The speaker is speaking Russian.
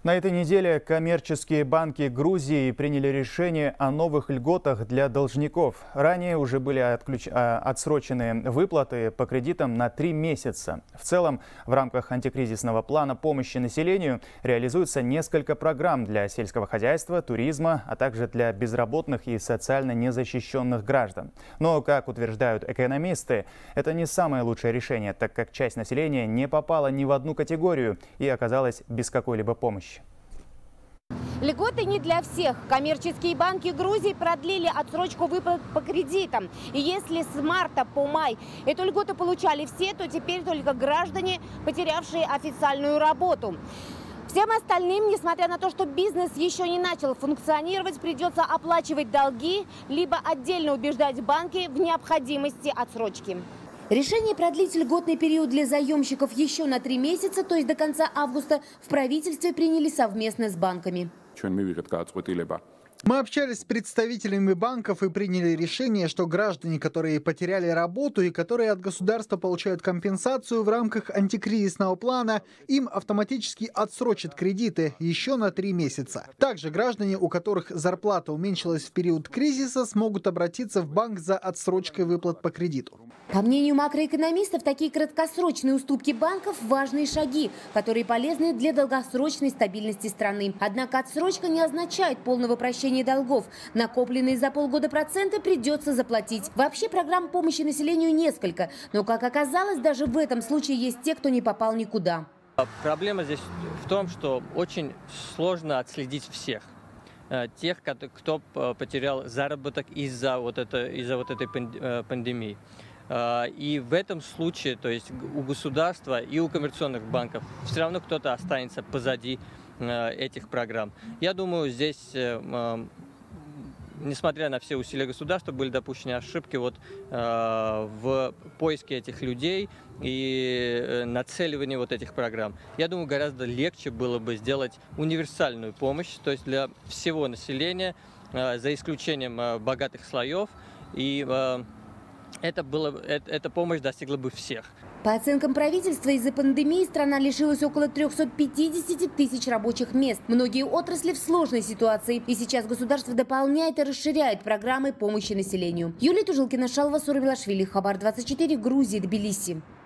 На этой неделе коммерческие банки Грузии приняли решение о новых льготах для должников. Ранее уже были отсрочены выплаты по кредитам на 3 месяца. В целом, в рамках антикризисного плана помощи населению реализуется несколько программ для сельского хозяйства, туризма, а также для безработных и социально незащищенных граждан. Но, как утверждают экономисты, это не самое лучшее решение, так как часть населения не попала ни в одну категорию и оказалась без какой-либо помощи. Льготы не для всех. Коммерческие банки Грузии продлили отсрочку выплат по кредитам. И если с марта по май эту льготу получали все, то теперь только граждане, потерявшие официальную работу. Всем остальным, несмотря на то, что бизнес еще не начал функционировать, придется оплачивать долги, либо отдельно убеждать банки в необходимости отсрочки. Решение продлить льготный период для заемщиков еще на 3 месяца, то есть до конца августа, в правительстве приняли совместно с банками. Мы общались с представителями банков и приняли решение, что граждане, которые потеряли работу и которые от государства получают компенсацию в рамках антикризисного плана, им автоматически отсрочат кредиты еще на 3 месяца. Также граждане, у которых зарплата уменьшилась в период кризиса, смогут обратиться в банк за отсрочкой выплат по кредиту. По мнению макроэкономистов, такие краткосрочные уступки банков – важные шаги, которые полезны для долгосрочной стабильности страны. Однако отсрочка не означает полного прощения долгов. Накопленные за полгода проценты придется заплатить. Вообще программ помощи населению несколько. Но, как оказалось, даже в этом случае есть те, кто не попал никуда. Проблема здесь в том, что очень сложно отследить всех. Тех, кто потерял заработок из-за вот этой пандемии. И в этом случае, то есть у государства и у коммерционных банков все равно кто-то останется позади этих программ. Я думаю, здесь, несмотря на все усилия государства, были допущены ошибки в поиске этих людей и нацеливании вот этих программ. Я думаю, гораздо легче было бы сделать универсальную помощь, то есть для всего населения, за исключением богатых слоев, и эта помощь достигла бы всех. По оценкам правительства, из-за пандемии страна лишилась около 350 тысяч рабочих мест. Многие отрасли в сложной ситуации. И сейчас государство дополняет и расширяет программы помощи населению. Юлия Тужилкина, Шалва Сурабилашвили, Хабар 24, Грузия, Тбилиси.